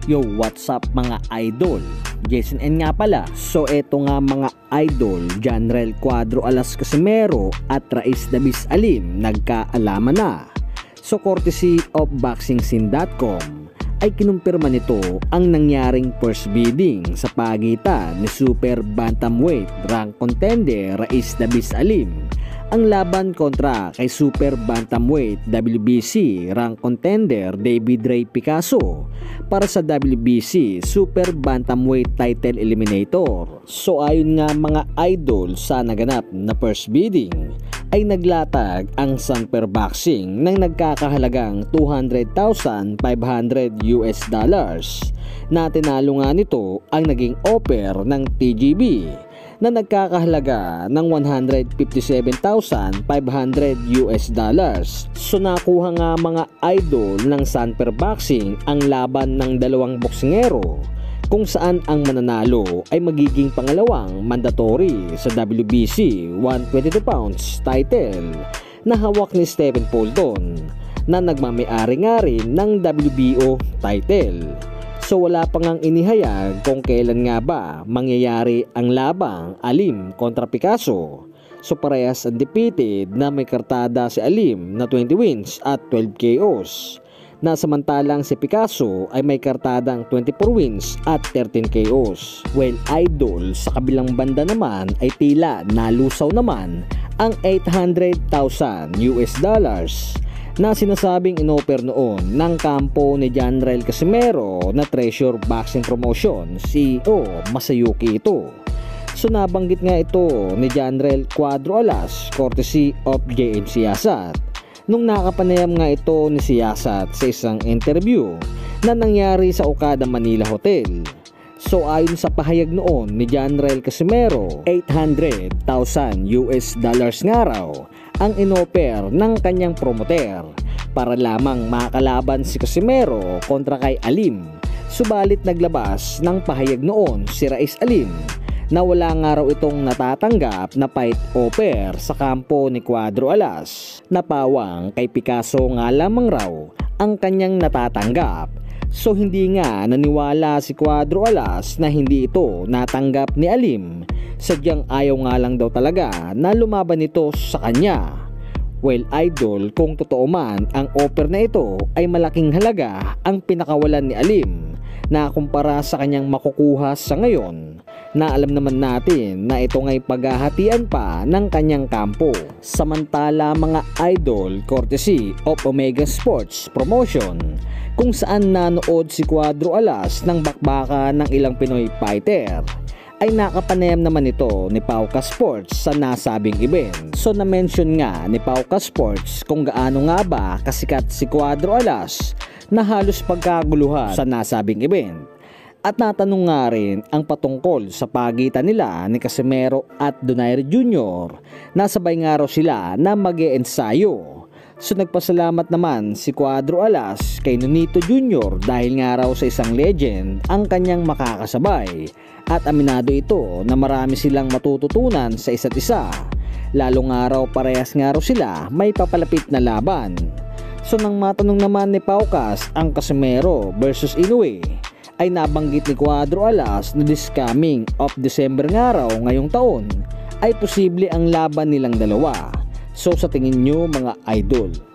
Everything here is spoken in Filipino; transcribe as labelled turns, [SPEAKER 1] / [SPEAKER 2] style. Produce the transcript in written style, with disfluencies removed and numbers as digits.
[SPEAKER 1] Yo, what's up mga idol? Jason N nga pala. So eto nga mga idol, Janrel Cuadro Alas Casimero at Raiz Davis Alim nagkaalaman na. So courtesy of BoxingScene.com ay kinumpirma nito ang nangyaring first bidding sa pagitan ni Super Bantamweight rank contender Raiz Davis Alim ang laban kontra kay Super Bantamweight WBC rank contender David Ray Picasso para sa WBC Super Bantamweight Title Eliminator. So ayon nga mga idol sa naganap na first bidding ay naglatag ang Sanper Boxing ng nagkakahalagang $200,500 na tinalo nga nito ang naging offer ng TGB na nagkakahalaga ng $157,500. So nakuha nga mga idol ng Sanper Boxing ang laban ng dalawang boksingero kung saan ang mananalo ay magiging pangalawang mandatory sa WBC 122 pounds title na hawak ni Stephen Fulton na nagmamay-ari nga rin ng WBO title. So wala pang ang inihayag kung kailan nga ba mangyayari ang labang Alim kontra Picasso. So parehas undefeated na may kartada si Alim na 20 wins at 12 KOs. Na samantalang si Picasso ay may kartadang 24 wins at 13 KOs. Well idol, sa kabilang banda naman ay tila nalusaw naman ang $800,000 na sinasabing inoffer noon ng kampo ni Janrel Casimero na Treasure Boxing Promotion CEO Masayuki ito. So nabanggit nga ito ni Janrel Cuadro Alas courtesy of JM Siyasat nung nakapanayam nga ito ni Siyasat sa isang interview na nangyari sa Okada Manila Hotel. So ayon sa pahayag noon ni Janrel Casimero, $800,000 nga raw ang inoffer ng kanyang promoter para lamang makalaban si Casimero kontra kay Alim. Subalit naglabas ng pahayag noon si Raiz Alim na wala nga raw itong natatanggap na fight offer sa kampo ni Cuadro Alas, na pawang kay Picasso nga lamang raw ang kanyang natatanggap. So hindi nga naniwala si Cuadro Alas na hindi ito natanggap ni Alim, sadyang ayaw nga lang daw talaga na lumaban ito sa kanya. Well idol, kung totoo man ang offer na ito ay malaking halaga ang pinakawalan ni Alim na kumpara sa kanyang makukuha sa ngayon, na alam naman natin na ito nga'y paghahatian pa ng kanyang kampo. Samantala mga idol, courtesy of Omega Sports Promotion, kung saan nanood si Cuadro Alas ng bakbakan ng ilang Pinoy fighter, ay nakapanayam naman ito ni Pauka Sports sa nasabing event. So na-mention nga ni Pauka Sports kung gaano nga ba kasikat si Cuadro Alas na halos pagkaguluhan sa nasabing event. At natanong nga rin ang patungkol sa pagitan nila ni Casimero at Donaire Jr. na sabay nga raw sila na mag-e-ensayo. So nagpasalamat naman si Cuadro Alas kay Nonito Jr. dahil nga raw sa isang legend ang kanyang makakasabay, at aminado ito na marami silang matututunan sa isa't isa, lalo nga raw parehas nga raw sila may papalapit na laban. So nang matanong naman ni Paukas ang Casimero versus Inoue, ay nabanggit ni Cuadro Alas na this coming of December nga raw ngayong taon ay posible ang laban nilang dalawa. So sa tingin nyo mga idol,